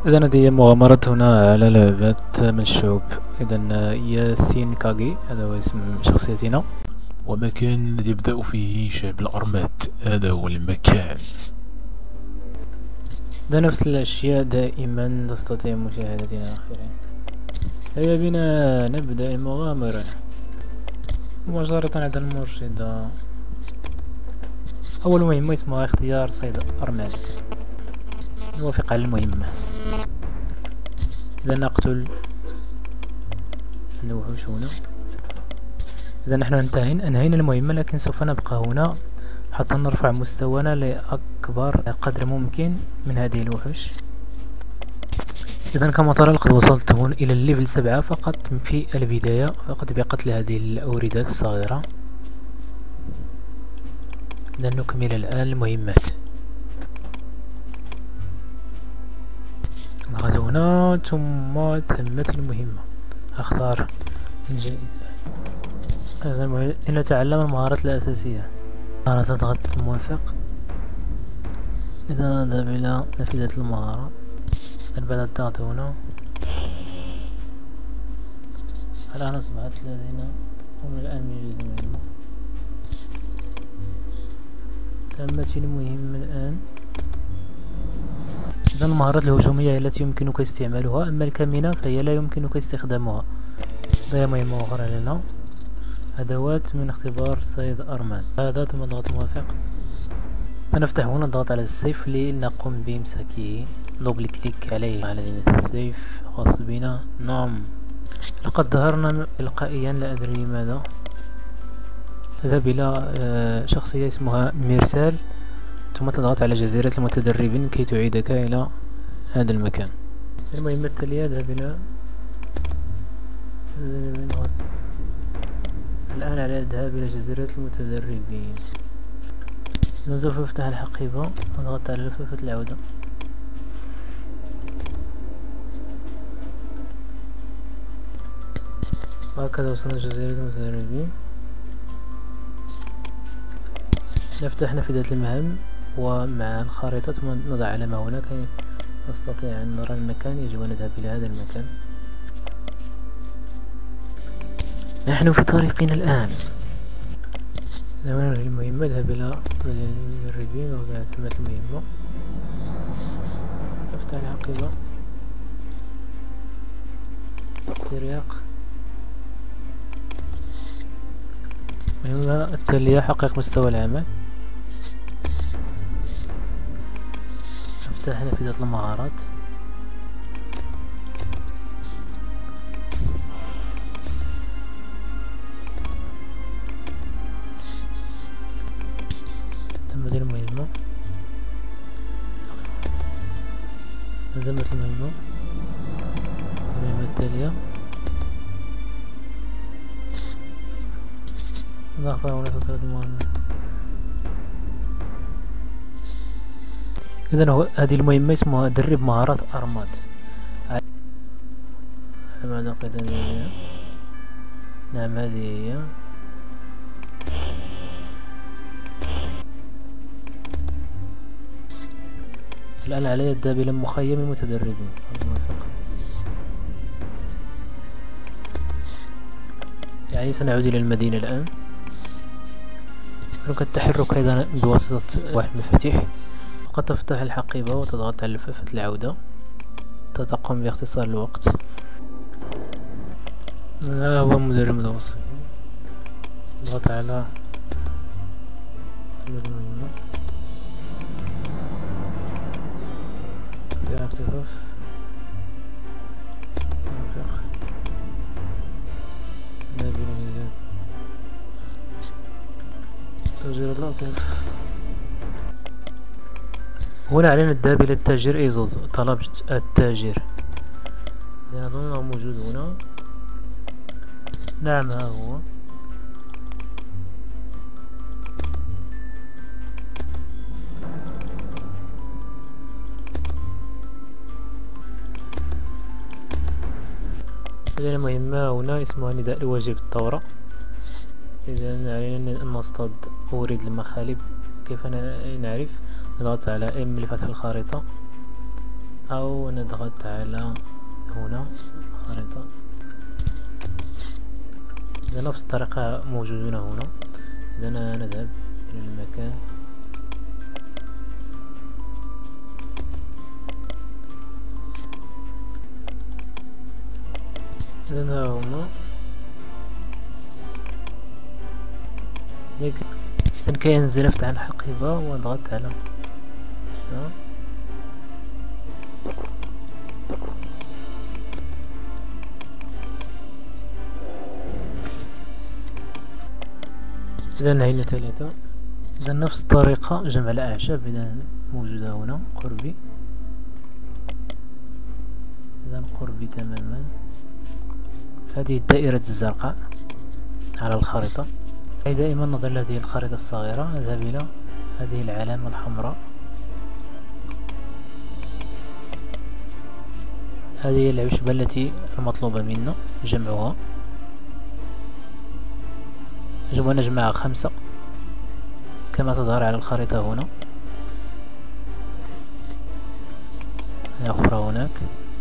إذا هذه مغامرة هنا على لعبة من الشعوب. إذا ياسين كاغي هذا هو اسم شخصيتنا، ومكان يبدأ فيه شعب الأرماد، هذا هو المكان. ده نفس الأشياء دائما تستطيع مشاهدتنا آخرين. هيا بنا نبدأ المغامرة مباشرة على المرشدة. أول مهمة اسمها اختيار صيد أرماد. نوافق على المهمة. إذا نقتل الوحوش هنا. إذا نحن أنهينا المهمة، لكن سوف نبقى هنا حتى نرفع مستوانا لأكبر قدر ممكن من هذه الوحوش. إذا كما ترى لقد وصلت هنا إلى الليفل 7 فقط في البداية، فقط بقتل هذه الأوردات الصغيرة. إذا نكمل الآن المهمات. نغزو هنا ثم ثمة المهمة. أختار الجائزة. لنتعلم المهارات الأساسية. مهارة تضغط موافق. إذا نذهب إلى نافذة المهارة، بعد الضغط هنا الآن أصبحت لدينا هم الآن بإنجاز المهمة. تمت المهمة الآن. إذا المهارات الهجومية هي التي يمكنك استعمالها، أما الكامنة فهي لا يمكنك استخدامها. هذه مهمة أخرى لنا. أدوات من اختبار صيد أرماد. هذا ثم ضغط موافق. نفتح هنا الضغط على السيف لنقوم بإمساكه. دوبل كليك عليه. لدينا السيف خاص بنا. نعم، لقد ظهرنا تلقائيا، لا أدري لماذا. تذهب إلى شخصية اسمها ميرسال، ثم تضغط على جزيرة المتدربين كي تعيدك إلى هذا المكان. المهمة التالية اذهب إلى الآن على الذهاب إلى جزيرة المتدربين. سوف أفتح الحقيبة وأضغط على لفافة العودة. وهكذا وصلنا جزيرة المتدربين. نفتح نافذة المهام ومع الخريطة، ثم نضع علامة هنا كي نستطيع أن نرى المكان. يجب أن نذهب إلى هذا المكان. نحن في طريقنا الآن. إذا ننهي المهمة نذهب إلى المدربين وبعد ثمة المهمة. نفتح الحقيبة. ترياق. المهمة التالية حقق مستوى العمل. نفتح نافذة المهارات. تمت المهمة. تمت المهمة. المهمة التالية نختار هنا فترة المهمة. إذن هذه المهمة اسمها درب مهارات أرماد. ماذا قيد؟ نعم هذه هي. الآن علي الذهاب إلى مخيم المتدربين. يعني سنعود إلى المدينة الآن. يمكنك التحرك أيضا بواسطة واحد المفاتيح. فقط تفتح الحقيبة وتضغط على لفافة العودة. تقوم باختصار الوقت. هذا هو مدرب متوسط. اضغط على المهمة. اختيار اختصاص. موافق. نبي الإنجاز. تأجير اللطيف. هنا علينا الذهاب إلى التاجر إيزوز. طلبت التاجر. أظن أنه موجود هنا. نعم ها هو. هذه المهمة هنا اسمها نداء الواجب الثورة. إذا علينا أن نصطاد أوريد المخالب. كيف نعرف؟ نضغط على M لفتح الخريطة. أو نضغط على هنا خريطة. إذا نفس الطريقة موجودون هنا. إذا نذهب إلى المكان. إذا هنا إذا كينزل أفتح الحقيبة ونضغط على إذا هنا 3. إذا نفس الطريقة جمع الأعشاب إذا موجودة هنا قربي. إذا قربي تماما. هذه الدائرة الزرقاء على الخريطة. دائما نظر لهذه الخريطة الصغيرة. نذهب إلى هذه العلامة الحمراء. هذه هي العشبة التي المطلوبة منا جمعها. يجب أن نجمع 5 كما تظهر على الخريطة هنا. أخرى هناك.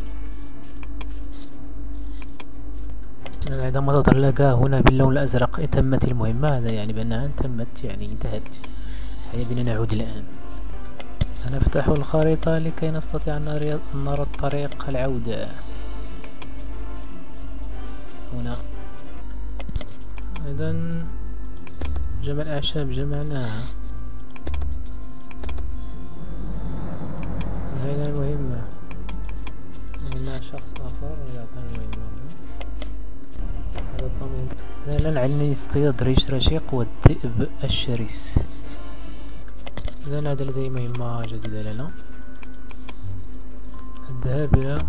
عندما تظهر لك هنا باللون الأزرق تمت المهمة، هذا يعني بأنها تمت، يعني انتهت. هيا بنا نعود الآن. نفتح الخريطة لكي نستطيع أن نرى الطريق العودة. هنا إذا جمع الأعشاب جمعناها. هنا المهمة مع شخص آخر يعطينا المهمة. هذا الضمير. الآن عندنا اصطياد ريش رشيق والذئب الشرس. إذا هذا لديه مهمة جديدة لنا. الذهاب إلى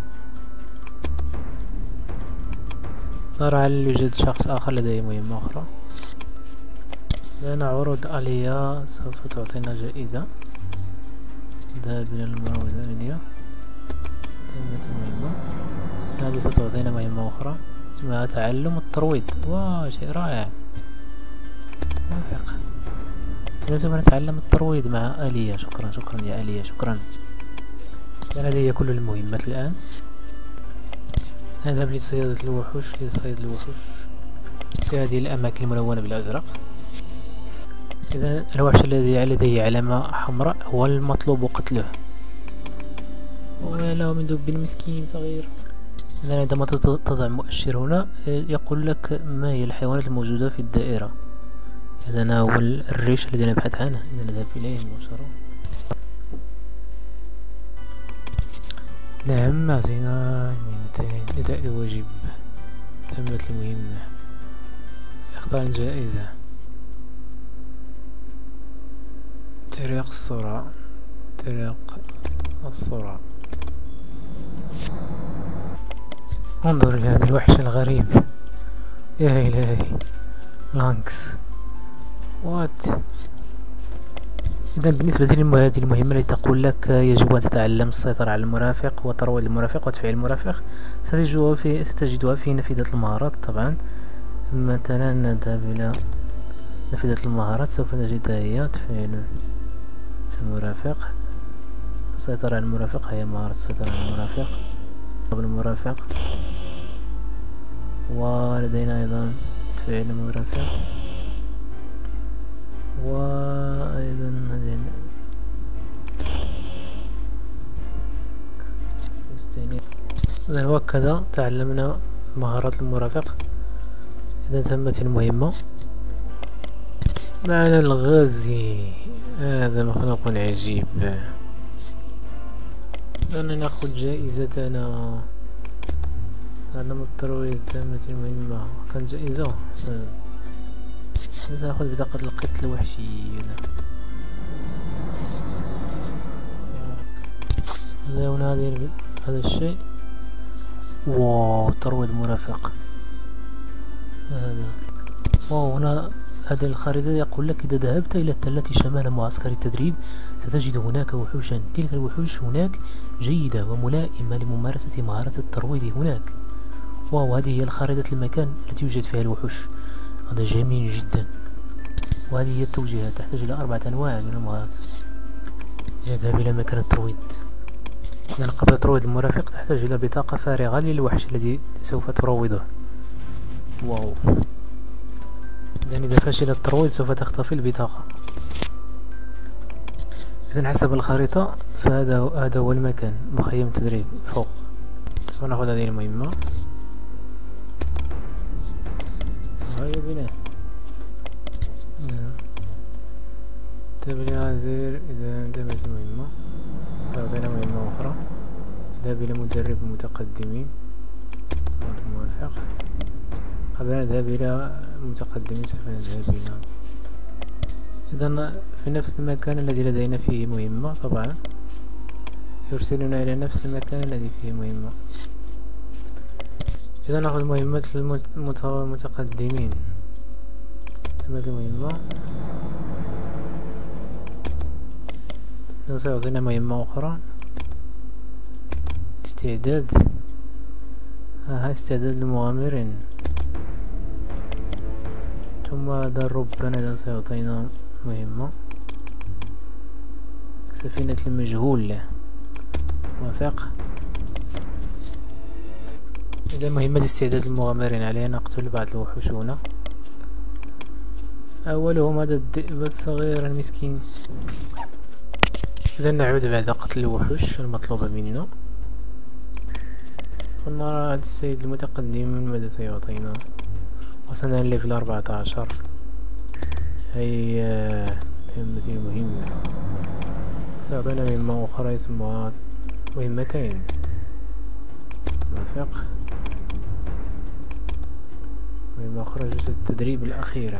نرى هل يوجد شخص آخر لديه مهمة أخرى. لنا عروض آلية سوف تعطينا جائزة. الذهاب إلى المروض الآلية. تمت المهمة. هذه ستعطينا مهمة أخرى اسمها تعلم الترويض. واو شيء رائع. موافق. إذا سوف نتعلم الترويض مع آلية. شكرا شكرا يا آلية شكرا. لدي كل المهمات الآن. نذهب لصيادة الوحوش لصيد الوحوش في هذه الأماكن الملونة بالأزرق. إذا الوحش الذي لديه علامة حمراء هو المطلوب قتله. وله من دب مسكين صغير. إذا عندما تضع مؤشر هنا يقول لك ما هي الحيوانات الموجودة في الدائرة. إذا هو الريش الذي نبحث عنه. إذا نذهب إليه مباشرة. نعم أعطينا مهمتين. أداء الواجب. تمت المهمة. اختار الجائزة. طريق السرعة. طريق السرعة. انظر إلى هذا الوحش الغريب. يا إلهي. لانكس. وات. إذا بالنسبة لهذه المهمة التي تقول لك يجب أن تتعلم السيطرة على المرافق وترويض المرافق وتفعيل المرافق، ستجدها في نافذة المهارات. طبعا مثلا نذهب إلى نافذة المهارات سوف نجدها هي تفعيل المرافق. السيطرة على المرافق هي مهارة السيطرة على المرافق. المرافق. ولدينا أيضا تفعيل المرافق. وأيضا إذا وكذا تعلمنا مهارات المرافق. إذا تمت المهمة. معنا الغازي. هذا مخلوق عجيب. أنا نأخذ جائزتنا. تعلم الترويض. تمت المهمة. كانت جائزة. سأخذ بطاقة القتل الوحشي. هنا هذا الشيء. واو ترويض مرافق. هذا واو. هنا هذه الخريطة يقول لك إذا ذهبت إلى التلة شمال معسكر التدريب ستجد هناك وحوشا. تلك الوحوش هناك جيدة وملائمة لممارسة مهارة الترويض هناك. واو هذه هي الخريطة المكان التي يوجد فيها الوحوش. هذا جميل جدا. وهذه هي التوجيهات. تحتاج إلى 4 أنواع من المهارات. يذهب إلى مكان الترويض. إذن قبل ترويض المرافق تحتاج إلى بطاقة فارغة للوحش الذي سوف تروضه. واو. إذن إذا فشل الترويض سوف تختفي البطاقة. إذن حسب الخريطة فهذا هو المكان، مخيم تدريب فوق. سوف نأخذ هذه المهمة. هيا بنا. تابع العزير إذا انتهت المهمة. سيعطينا مهمة أخرى. ذهب إلى مدرب المتقدمين. موافق. قبل أن نذهب إلى متقدمين سوف نذهب إلى إذن في نفس المكان الذي لدينا فيه مهمة. طبعا يرسلنا إلى نفس المكان الذي فيه مهمة. إذا نأخذ مهمة المتقدمين. تمت المهمة. سيعطينا مهمة أخرى. استعداد. استعداد للمغامرين. ثم هذا الربان سيعطينا مهمة. سفينة المجهول. موافق. إذا مهمة استعداد المغامرين علينا نقتل بعض الوحوش هنا. أولهم هذا الذئب الصغير المسكين. إذا نعود بعد قتل الوحوش المطلوبة منا. ونرى هذا السيد المتقدم ماذا سيعطينا. وصلنا لليفل 14. هيا تمت المهمة. سيعطينا مهمة أخرى يسموها مهمتين. موافق. مهمة أخرى جلسة التدريب الأخيرة.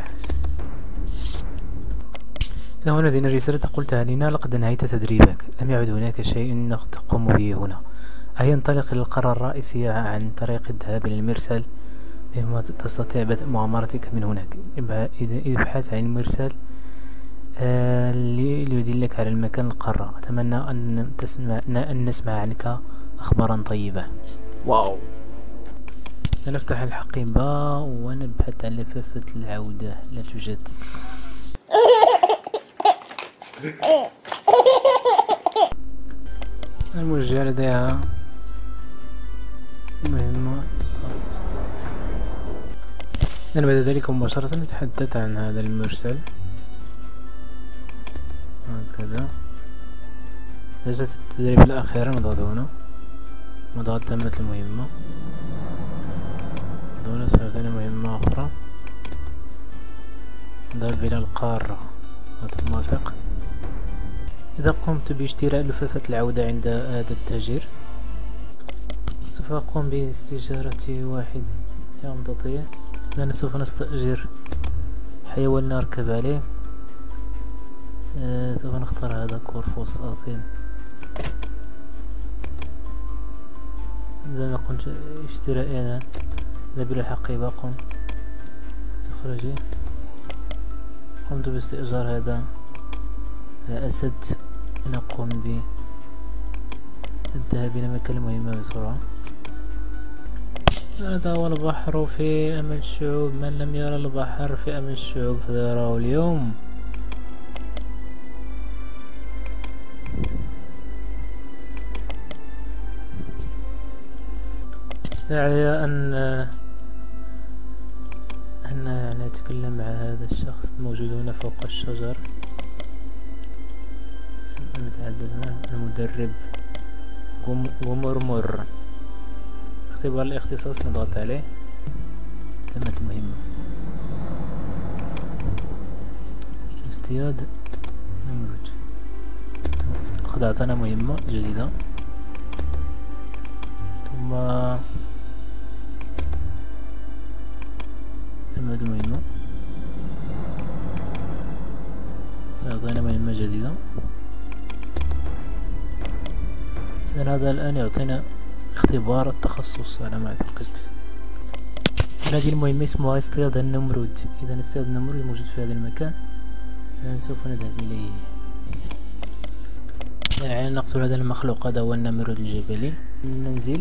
إذا هنا لدينا رسالة تقول تهانينا لقد أنهيت تدريبك، لم يعد هناك شيء تقوم به هنا. هيا انطلق إلى القرى الرئيسية عن طريق الذهاب إلى المرسل، بما تستطيع بدء مغامرتك من هناك. ابحث عن المرسل ليدلك على المكان القارة. أتمنى أن نسمع عنك أخبارا طيبة. واو. نفتح الحقيبة ونبحث عن لفافة العودة، لا توجد. المرجع لديها مهمة. بعد ذلك مباشرة نتحدث عن هذا المرسل. هكذا. جلسة التدريب الأخيرة نضغط هنا. نضغط تمت المهمة. دون سيعطينا مهمة أخرى. نذهب إلى القارة. موافق. إذا قمت باشتراء لفافة العودة عند هذا التاجر سوف أقوم باستجارة واحد يمضطية، لأن سوف نستأجر حيوان نركب عليه. سوف نختار هذا كورفوس أصيل. إذا قمت اشتراء أنا ذهب إلى الحقيبة. قم استخرجي. قمت باستئجار هذا الأسد لنقوم بالذهاب إلى مكان المهمة بسرعة. هذا هو البحر في أمل الشعوب، من لم يرى البحر في أمل الشعوب فيراه اليوم. داعي أن نتكلم مع هذا الشخص الموجود هنا فوق الشجر. نتحدث معه. المدرب غمرمر. اختبار الاختصاص نضغط عليه. تمت المهمة. اصطياد نمرود. قد أعطانا مهمة جديدة. ثم تمت المهمة. سيعطينا مهمة جديدة. إذن هذا الآن يعطينا اختبار التخصص على ما أعتقد. هذه المهمة اسمها اصطياد النمرود. إذا اصطياد النمرود موجود في هذا المكان. إذن سوف نذهب إليه. يعني نقتل هذا المخلوق. هذا هو النمرود الجبلي. ننزل.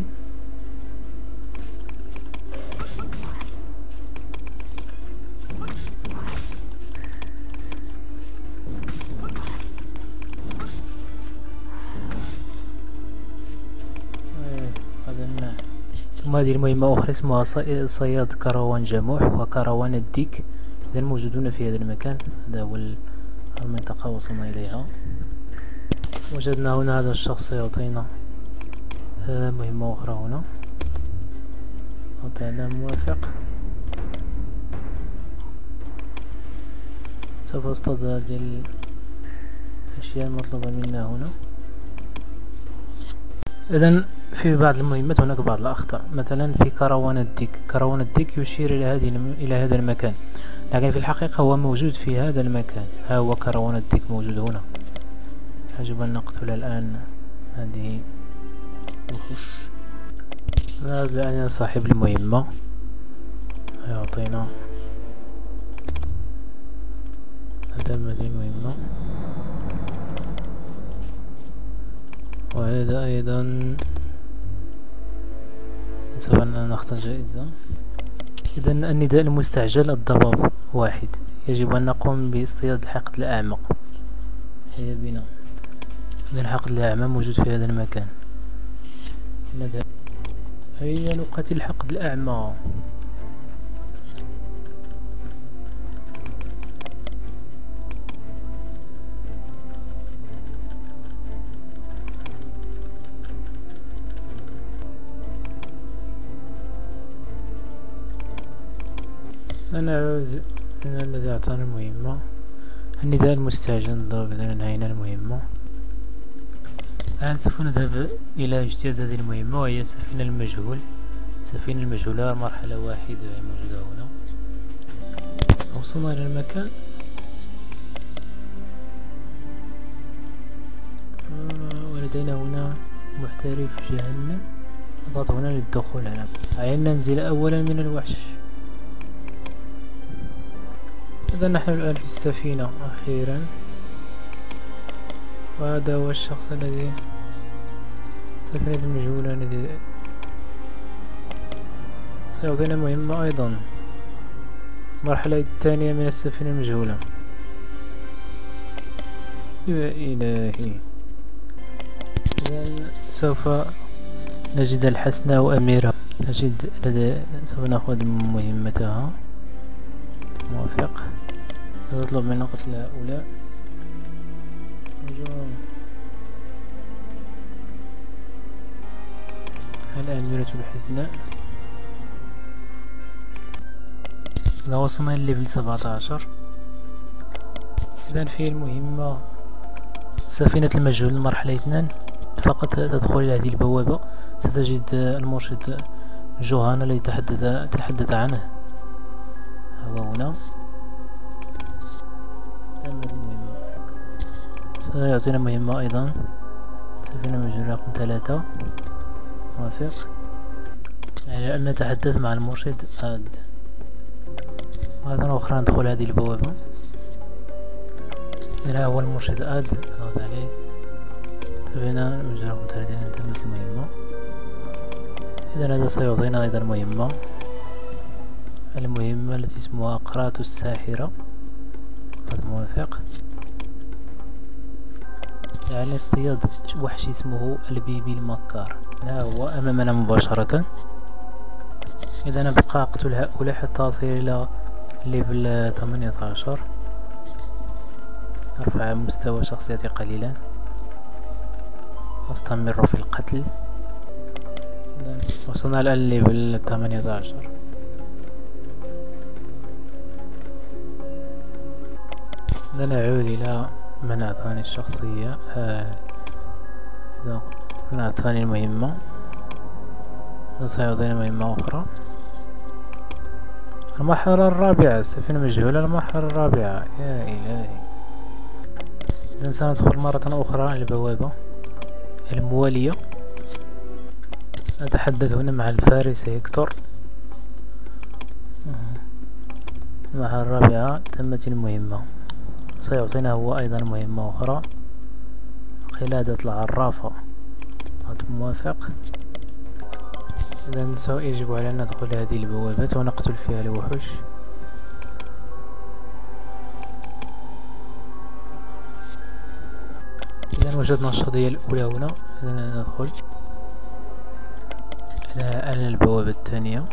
وهذه المهمة أخرى اسمها صياد كروان جموح وكروان الديك، إذا موجودون في هذا المكان. هذا هو المنطقة وصلنا إليها. وجدنا هنا هذا الشخص يعطينا مهمة أخرى هنا، أعطينا موافق. سوف أصطاد هذه الأشياء المطلوبة منا هنا. إذن في بعض المهمات هناك بعض الأخطاء، مثلا في كروان الديك، كروان الديك يشير إلى هذا المكان، لكن في الحقيقة هو موجود في هذا المكان. ها هو كروان الديك موجود هنا. يجب أن نقتل الآن هذه الوحوش. نذهب الآن صاحب المهمة، يعطينا تمت المهمة، وهذا أيضا سوف نختار جائزة. إذن النداء المستعجل الضباب 1، يجب أن نقوم باصطياد الحقد الأعمى. هيا بنا. إذن الحقد الأعمى موجود في هذا المكان. نذهب. هيا نقاتل الحقد الأعمى. أنا عاوز أنا الذي أعطاني المهمة. النداء المستعجل الضباب. إذا انهينا المهمة. الآن سوف نذهب إلى اجتياز هذه المهمة، وهي سفينة المجهول. سفينة المجهولة مرحلة 1 موجودة هنا. وصلنا إلى المكان. ولدينا هنا محترف جهنم. نضغط هنا للدخول. علينا ننزل أولا من الوحش. إذا نحن الآن في السفينة أخيرا، وهذا هو الشخص الذي سفينة المجهولة الذي سيعطينا مهمة أيضا. المرحلة الثانية من السفينة المجهولة. يا إلهي. إذن سوف نجد الحسناء أميرة. سوف نأخذ مهمتها. موافق. نطلب منا قتل هؤلاء. الأميرة الحسناء. إذا وصلنا لليفل 17. إذا في المهمة سفينة المجهول المرحلة 2. فقط تدخل إلى هذه البوابة ستجد المرشد جوهان الذي تحدث عنه. هو هنا. تمت المهمة. سيعطينا مهمة أيضا. سفينة مجهولة رقم 3. موافق. يعني أن نتحدث مع المرشد آد. مرة أخرى ندخل هذه البوابة. هنا هو المرشد آد. نضغط عليه. سفينة مجهولة رقم 3. تمت المهمة. إذا هذا سيعطينا أيضا مهمة. المهمة التي اسمها قراءة الساحرة. موافق. يعني اصطياد وحش اسمه البيبي المكار. ها هو أمامنا مباشرة. إذا نبقى أقتل هؤلاء حتى أصل إلى ليفل 18. أرفع مستوى شخصيتي قليلا. أستمر في القتل. وصلنا الآن ليفل 18. نعود إلى من أعطاني الشخصية. من أعطاني المهمة. سيعطينا مهمة أخرى. المرحلة الرابعة. السفينة مجهولة المرحلة الرابعة. يا إلهي. إذن سندخل مرة أخرى على البوابة الموالية. نتحدث هنا مع الفارس هيكتور. المرحلة الرابعة تمت المهمة. سيعطينا هو أيضا مهمة أخرى. قلادة العرافة. موافق. إذن يجب علينا أن ندخل هذه البوابات ونقتل فيها الوحوش. إذن وجدنا الشظية الأولى هنا. إذن ندخل. الآن البوابة الثانية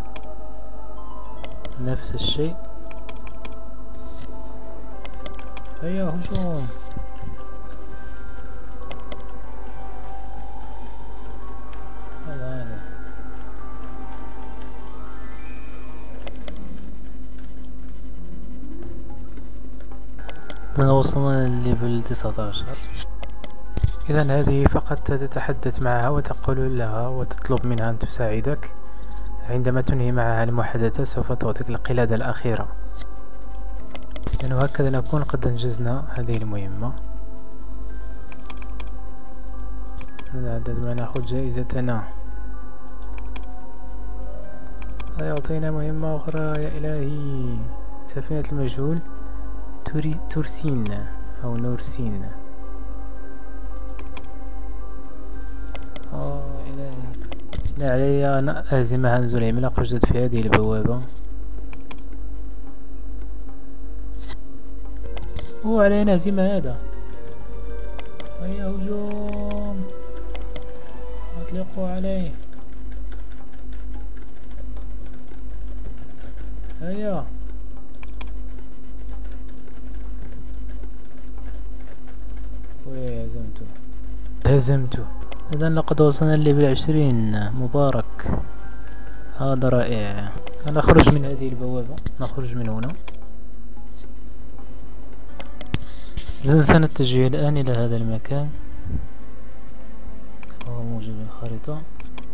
نفس الشيء. هيا هجوم. هذا وصلنا لليفل 19. إذا هذه فقط تتحدث معها وتقول لها وتطلب منها أن تساعدك. عندما تنهي معها المحادثة سوف تعطيك القلادة الأخيرة. لأنه هكذا نكون قد أنجزنا هذه المهمة. عندما نأخذ جائزتنا يعطينا مهمة أخرى. يا إلهي، سفينة المجهول تورسين أو نورسين. إلهي، لا علي أن أهزم هانزو العملاق يوجد في هذه البوابة. علينا نهزم هذا. هيا هجوم، أطلقوا عليه. هيا هزمته. إذا لقد وصلنا لليفل 20. مبارك، هذا رائع. نخرج من هذه البوابة، نخرج من هنا. إذا سنتجه الآن إلى هذا المكان كما هو موجود في الخريطة.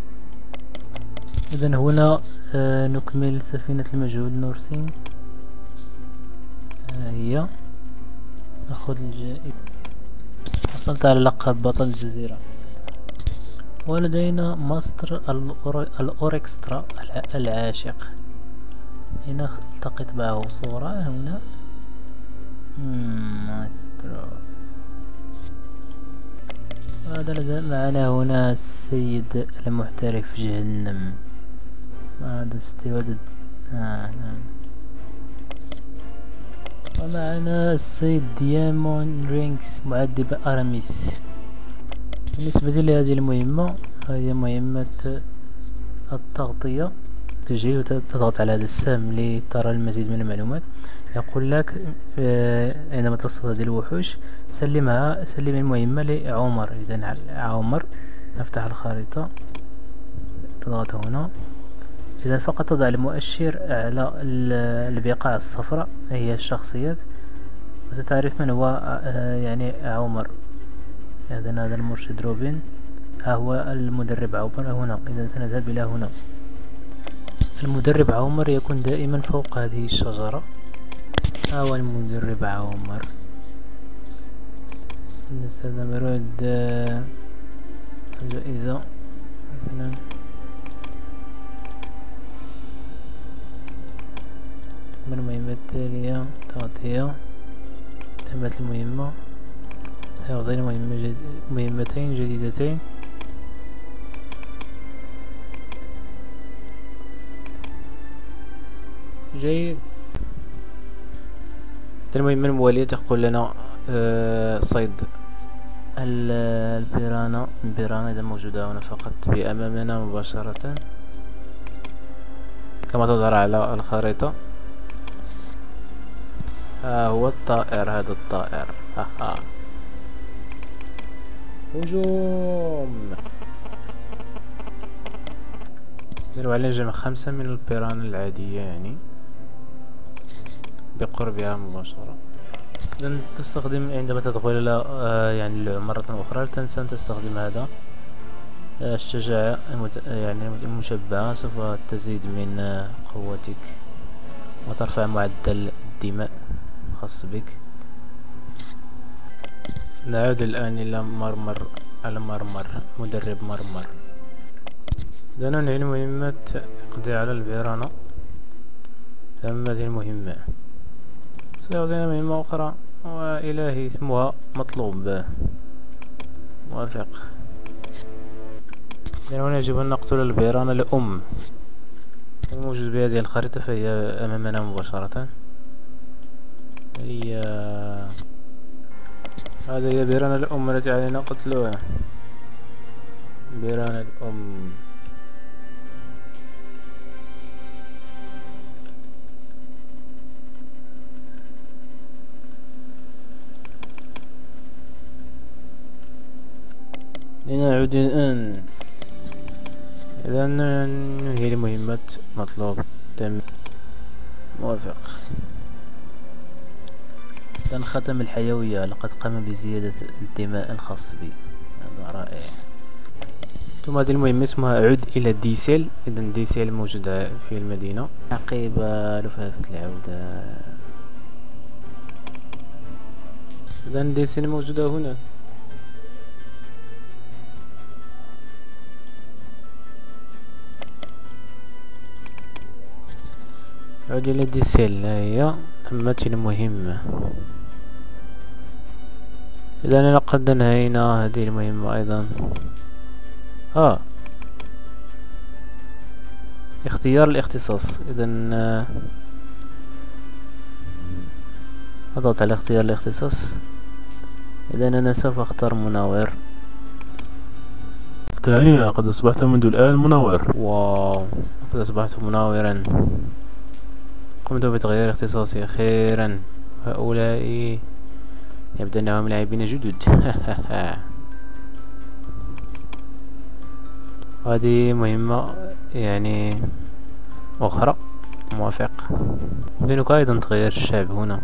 إذا هنا نكمل سفينة المجهول نورسين. هي نأخذ الجائزة. حصلت على لقب بطل الجزيرة. ولدينا ماستر الأوركسترا العاشق. هنا التقط معه صورة. هنا ماستر. هذا معنا هنا السيد المحترف جهنم. هذا استواد. نعم. ومعنا السيد ديامون رينكس معذب أراميس. بالنسبة لهذه المهمة، هذه مهمة التغطية. تجي وتضغط على هذا السهم لترى المزيد من المعلومات. يقول لك عندما تصل هذه الوحوش سلم المهمة لعمر. إذا عمر، نفتح الخريطة، تضغط هنا. إذا فقط تضع المؤشر على البقاع الصفراء، هي الشخصيات، وستعرف من هو يعني عمر. هذا المرشد روبن. ها هو المدرب عمر هنا. إذا سنذهب إلى هنا. المدرب عمر يكون دائما فوق هذه الشجرة. ها هو المدرب عمر. نستخدم رد الجائزة مثلا. المهمة التالية تغطية. تمت المهمة. سيعطينا مهمتين جديدتين. جيد. المهمة الموالية تقول لنا صيد البيرانا. إذا موجودة هنا فقط بأمامنا مباشرة كما تظهر على الخريطة. ها هو الطائر. هذا الطائر. هجوم. نديرو على جمع 5 من البيرانا العادية، يعني بقربها مباشرة. إذن تستخدم عندما تدخل إلى يعني مرة أخرى، لا تنسى أن تستخدم هذا الشجاعة يعني المشبعة. سوف تزيد من قوتك وترفع معدل الدماء الخاص بك. نعود الآن إلى المرمر. مدرب مرمر. إذا ننهي المهمة اقضي على البيرانا. تمت المهمة. سيعطينا مهمة أخرى، وإلهي اسمها مطلوب. موافق. إذن هنا يجب أن نقتل البيرانا الأم. موجود بهذه الخريطة، فهي أمامنا مباشرة. هذا هي بيرانا الأم التي علينا قتلها. بيرانا الأم. لنعود الآن. إذا ننهي المهمة. مطلوب تم. موافق. إذا ختم الحيوية. لقد قام بزيادة الدماء الخاص بي. هذا رائع. ثم هذه المهمة اسمها عد إلى ديسيل. إذا ديسيل موجودة في المدينة. عقب لفافة العودة. إذا ديسيل موجودة هنا. عد إلى ديسيل. ها هي تمت المهمة. إذا لقد انهينا هذه المهمة أيضا. اختيار الاختصاص. إذا أضغط على اختيار الاختصاص. إذا أنا سوف أختار مناور. تعني قد أصبحت منذ الآن مناور. واو، قد أصبحت مناورا. قمت بتغيير اختصاصي أخيرا. هؤلاء يبدو أنهم لاعبين جدد. هذه مهمة يعني أخرى. موافق. يمكنك أيضا تغيير الشعب هنا.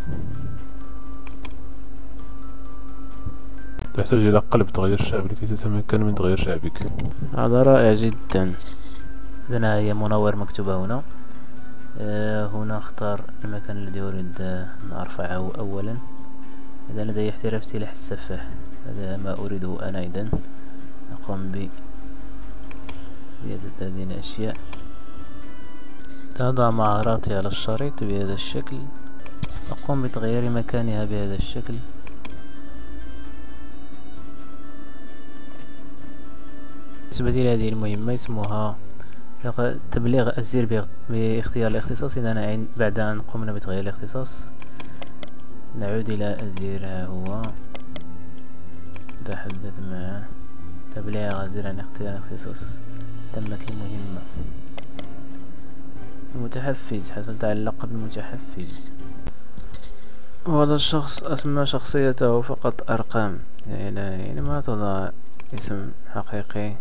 تحتاج إلى قلب تغيير الشعب لكي تتمكن من تغيير شعبك. هذا رائع جدا. إذن هي منور مكتوبة هنا. هنا اختار المكان الذي أريد أن أرفعه أولا. إذا لدي احتراف سلاح السفاح. هذا ما أريده أنا. إذن أقوم بزيادة هذه الأشياء. تضع مهاراتي على الشريط بهذا الشكل. أقوم بتغيير مكانها بهذا الشكل. بالنسبة لهذه المهمة اسمها تبليغ أسير باختيار الاختصاص. إذا بعد أن قمنا بتغيير الاختصاص نعود إلى أسير. ها هو. نتحدث معه. تبليغ أسير عن اختيار الاختصاص. تمت المهمة. المتحفز. حصلت على اللقب المتحفز. وهذا الشخص أسمى شخصيته فقط أرقام. يعني ما تضع اسم حقيقي.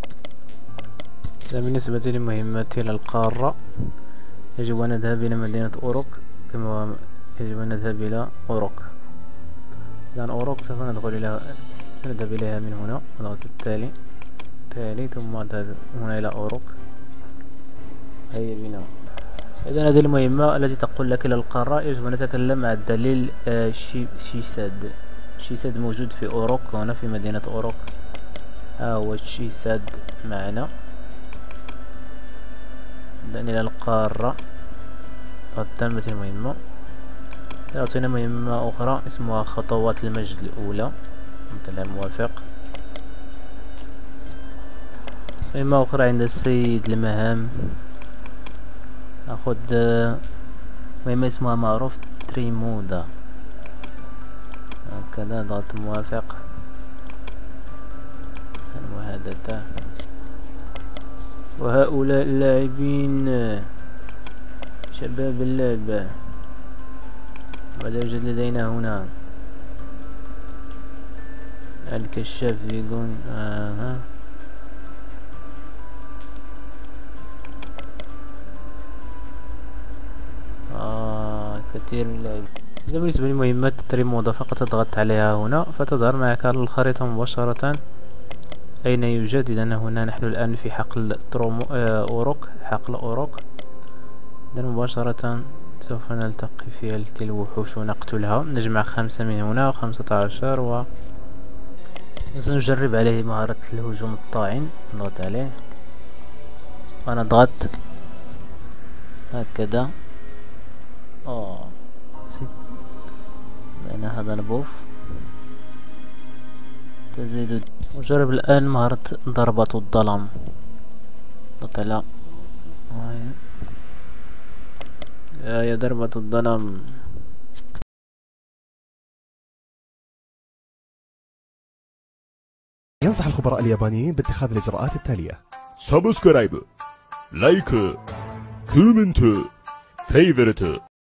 بالنسبة لمهمة إلى القارة يجب أن نذهب إلى مدينة أوروك. كما يجب أن نذهب إلى أوروك. إذن أوروك سوف سنذهب إليها من هنا. نضغط التالي ثم نذهب هنا إلى أوروك. هيا بنا. إذن هذه المهمة التي تقول لك إلى القارة يجب أن نتكلم عن دليل شيساد. شيساد موجود في أوروك هنا في مدينة أوروك. ها هو شيساد معنا. إذن إلى القارة. قد تمت المهمة. أعطينا مهمة أخرى اسمها خطوات المجد الأولى. مثلا موافق. مهمة أخرى عند السيد المهام. أخذ مهمة اسمها معروف تريمودا. هكذا ضغط موافق. المحادثة. وهؤلاء اللاعبين شباب اللعبة. ماذا يوجد لدينا هنا؟ الكشاف يقول كثير من اللعب. إذا بالنسبة لمهمة تريمودا فقط تضغط عليها هنا فتظهر معك على الخريطة مباشرة أين يوجد. إذا هنا نحن الآن في حقل أوروك. حقل أوروك. إذا مباشرة سوف نلتقي في الوحوش ونقتلها. نجمع 5 من هنا و15 سنجرب عليه مهارة الهجوم الطاعن. نضغط عليه ونضغط هكذا. لأن هذا البوف تزيد. نجرب الآن مهارة ضربة الظلام. نضغط على يا ضربة الظلام. ينصح الخبراء اليابانيين باتخاذ الإجراءات التالية: سبسكرايب، لايك، كومنت، فيفورت.